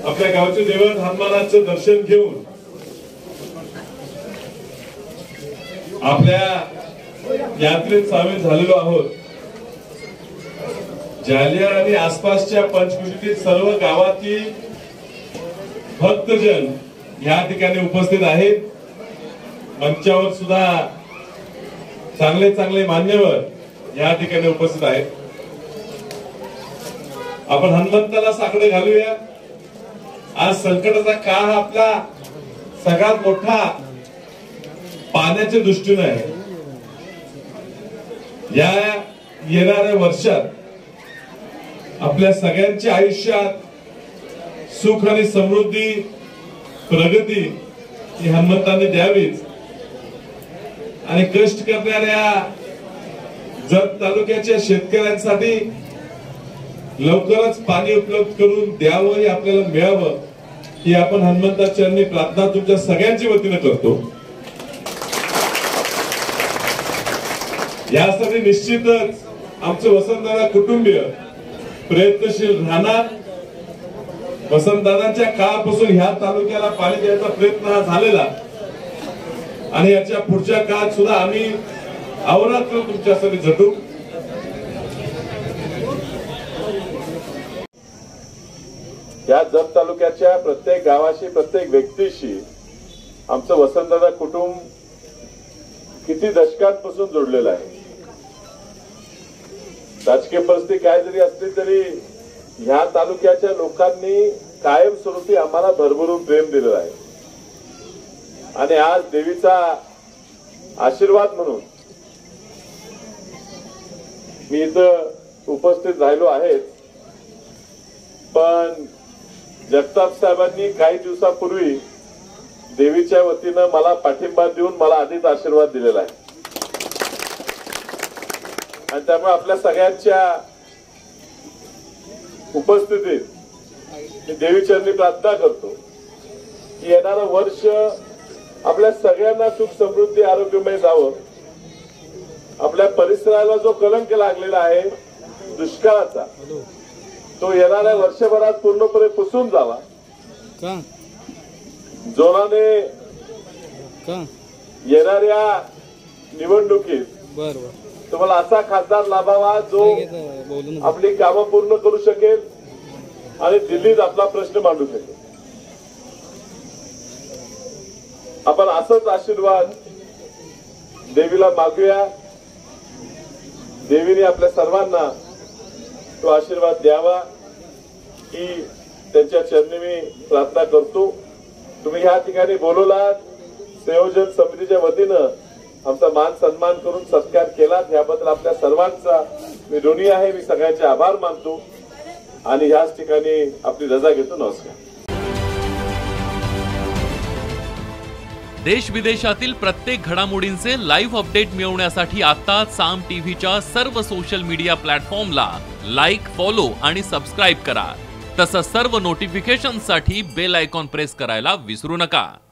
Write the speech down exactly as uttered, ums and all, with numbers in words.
आपल्या गावचे दैवत हनुमानाचं दर्शन घेऊन आपल्या यात्रेत सामील झालेलो आहोत। जालियार आणि आसपासच्या पंचकृषीतील सर्व गावातील भक्तजन या ठिकाणी उपस्थित आहेत। मंचावर सुद्धा चांगले चांगले मान्यवर या ठिकाणी उपस्थित आहेत। आपण हनुमंताला साकडे घालूया। आज संकटाचा काळ हा आपला सगळ्यात मोठा पाण्याच्या दृष्टीने आहे। या येणाऱ्या वर्षात आपल्या सगळ्यांच्या आयुष्यात सुख आणि समृद्धी प्रगती ही हनुमंताने द्यावीच आणि कष्ट करणाऱ्या जत तालुक्याच्या शेतकऱ्यांसाठी लवकरच पाणी उपलब्ध करून द्यावं हे आपल्याला मिळावं ही आपण हनुमंताच्या चरणी प्रार्थना तुमच्या सगळ्यांच्या वतीने करतो। यासाठी निश्चितच आमचे वसंतदादा कुटुंबीय प्रयत्नशील राहणार। वसंतदादांच्या काळापासून ह्या तालुक्याला पाणी द्यायचा प्रयत्न हा झालेला आणि याच्या पुढच्या काळात सुद्धा आम्ही अहोरात्र तुमच्यासाठी झटू। या जत तालुक्याच्या प्रत्येक गावाशी प्रत्येक व्यक्तीशी आमचं वसंतदादा कुटुंब किती दशकांपासून जोडलेलं आहे। राजकीय परिस्थिती काय जरी असली तरी ह्या तालुक्याच्या लोकांनी कायमस्वरूपी आम्हाला भरभरून प्रेम दिलेलं आहे आणि आज देवीचा आशीर्वाद म्हणून मी इथं उपस्थित राहिलो आहे। पण जगताप साहेबांनी काही दिवसापूर्वी देवीच्या वतीनं मला पाठिंबा देऊन मला आधीच आशीर्वाद दिलेला आहे आणि त्यामुळे आपल्या सगळ्यांच्या उपस्थितीत मी देवीचरणी प्रार्थना करतो की येणारं वर्ष आपल्या सगळ्यांना सुख समृद्धी आरोग्यमय जावं। आपल्या परिसराला जो कलंक लागलेला आहे दुष्काळाचा तो येणाऱ्या वर्षभरात पूर्णपणे पुसून जावा। जोराने येणाऱ्या निवडणुकीत तुम्हाला असा खासदार लाभावा जो आपली कामं पूर्ण करू शकेल आणि दिल्लीत आपला प्रश्न मांडू शकेल। आपण असंच आशीर्वाद देवीला मागूया। देवीने आपल्या सर्वांना तो आशीर्वाद द्यावा ही त्यांच्या चरणी मी प्रार्थना करतो। तुम्ही ह्या ठिकाणी बोलवलात, संयोजन समितीच्या वतीनं आमचा मान सन्मान करून सत्कार केलात याबद्दल आपल्या सर्वांचा मी ऋणी आहे। मी सगळ्यांचे आभार मानतो आणि ह्याच ठिकाणी आपली रजा घेतो। नमस्कार। देश विदेशातील प्रत्येक घडामोडींचे लाईव्ह अपडेट मिळवण्यासाठी आता साम टीव्हीच्या सर्व सोशल मीडिया प्लॅटफॉर्मला लाईक, फॉलो आणि सबस्क्राईब करा। तसंच सर्व नोटिफिकेशनसाठी बेल आयकॉन प्रेस करायला विसरू नका।